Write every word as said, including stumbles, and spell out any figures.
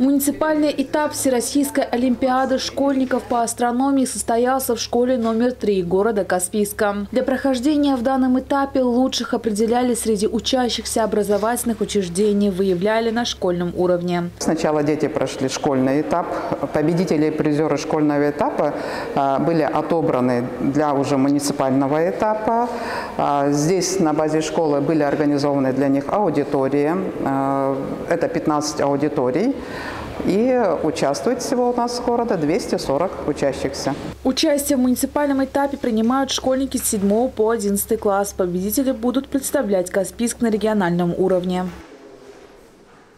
Муниципальный этап Всероссийской олимпиады школьников по астрономии состоялся в школе номер три города Каспийска. Для прохождения в данном этапе лучших определяли среди учащихся образовательных учреждений, выявляли на школьном уровне. Сначала дети прошли школьный этап. Победители и призеры школьного этапа были отобраны для уже муниципального этапа. Здесь на базе школы были организованы для них аудитории. Это пятнадцать аудиторий. И участвует всего у нас с города двести сорок учащихся. Участие в муниципальном этапе принимают школьники с седьмого по одиннадцатый класс. Победители будут представлять Каспийск на региональном уровне.